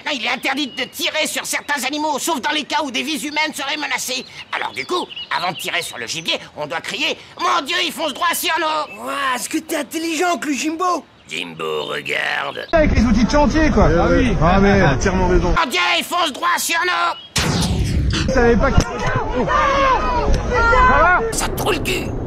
il est interdit de tirer sur certains animaux, sauf dans les cas où des vies humaines seraient menacées. Alors du coup, avant de tirer sur le gibier, on doit crier « Mon Dieu, il fonce droit sur nous !» Ouah, est-ce que t'es intelligent, que le Jimbo? Jimbo, regarde. Avec les outils de chantier, quoi. Ah oui. Ah mais entièrement raison. Mon Dieu, il fonce droit sur nous! Je savais pas que... Ça te trouve le cul!